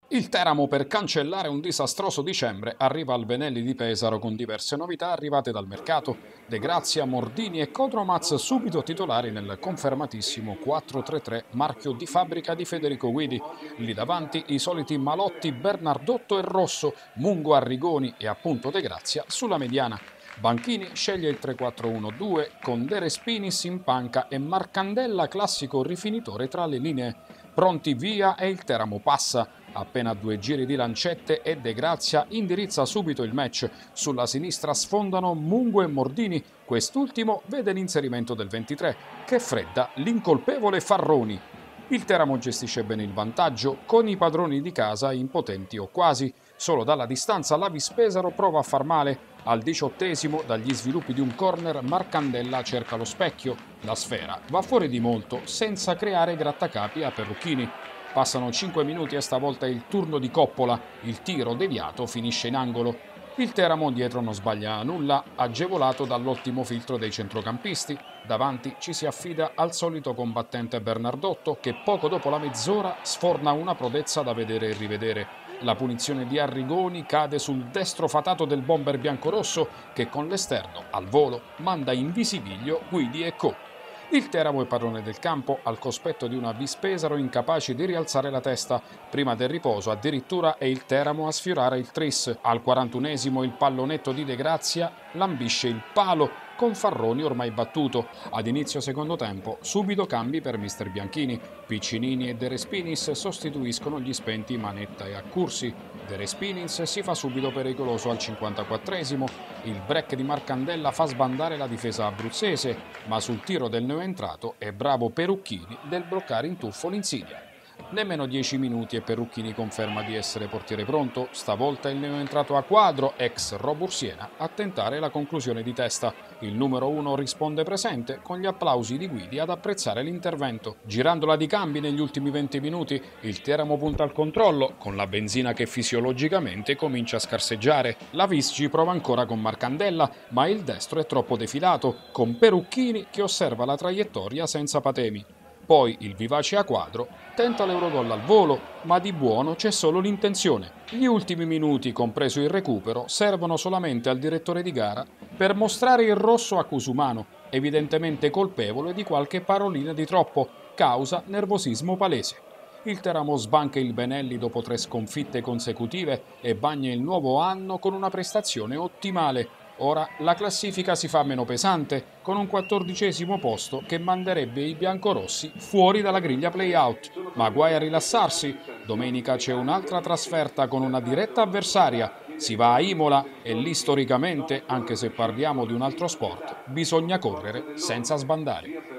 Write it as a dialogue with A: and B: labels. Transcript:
A: Il Teramo, per cancellare un disastroso dicembre, arriva al Benelli di Pesaro con diverse novità arrivate dal mercato. De Grazia, Mordini e Codromaz subito titolari nel confermatissimo 4-3-3 marchio di fabbrica di Federico Guidi. Lì davanti i soliti Malotti, Bernardotto e Rosso, Mungo, Arrigoni e appunto De Grazia sulla mediana. Banchini sceglie il 3-4-1-2 con De Respinis in panca e Marcandella classico rifinitore tra le linee. Pronti via e il Teramo passa. Appena 2 giri di lancette e De Grazia indirizza subito il match. Sulla sinistra sfondano Mungo e Mordini. Quest'ultimo vede l'inserimento del 23, che fredda l'incolpevole Farroni. Il Teramo gestisce bene il vantaggio, con i padroni di casa impotenti o quasi. Solo dalla distanza l'Avis Pesaro prova a far male. Al 18°, dagli sviluppi di un corner, Marcandella cerca lo specchio. La sfera va fuori di molto, senza creare grattacapi a Perrucchini. Passano 5 minuti e stavolta è il turno di Coppola. Il tiro deviato finisce in angolo. Il Teramo dietro non sbaglia nulla, agevolato dall'ottimo filtro dei centrocampisti. Davanti ci si affida al solito combattente Bernardotto, che poco dopo la mezz'ora sforna una prodezza da vedere e rivedere. La punizione di Arrigoni cade sul destro fatato del bomber biancorosso, che con l'esterno al volo manda in visibilio Guidi e Co. Il Teramo è padrone del campo, al cospetto di una Vis Pesaro incapace di rialzare la testa. Prima del riposo addirittura è il Teramo a sfiorare il tris. Al 41° il pallonetto di De Grazia lambisce il palo, con Farroni ormai battuto. Ad inizio secondo tempo subito cambi per mister Bianchini. Piccinini e De Respinis sostituiscono gli spenti Manetta e Accursi. De Respinis si fa subito pericoloso al 54°. Il break di Marcandella fa sbandare la difesa abruzzese, ma sul tiro del neoentrato è bravo Perrucchini del bloccare in tuffo l'Insidia. Nemmeno 10 minuti e Perrucchini conferma di essere portiere pronto. Stavolta il neoentrato a quadro, ex Robur Siena, a tentare la conclusione di testa. Il numero 1 risponde presente, con gli applausi di Guidi ad apprezzare l'intervento. Girandola di cambi negli ultimi 20 minuti, il Teramo punta al controllo, con la benzina che fisiologicamente comincia a scarseggiare. La Vis ci prova ancora con Marcandella, ma il destro è troppo defilato, con Perrucchini che osserva la traiettoria senza patemi. Poi il vivace a quadro tenta l'Eurogol al volo, ma di buono c'è solo l'intenzione. Gli ultimi minuti, compreso il recupero, servono solamente al direttore di gara per mostrare il rosso a Cusumano, evidentemente colpevole di qualche parolina di troppo, causa nervosismo palese. Il Teramo sbanca il Benelli dopo 3 sconfitte consecutive e bagna il nuovo anno con una prestazione ottimale. Ora la classifica si fa meno pesante, con un 14° posto che manderebbe i biancorossi fuori dalla griglia play-out. Ma guai a rilassarsi, domenica c'è un'altra trasferta con una diretta avversaria. Si va a Imola e lì storicamente, anche se parliamo di un altro sport, bisogna correre senza sbandare.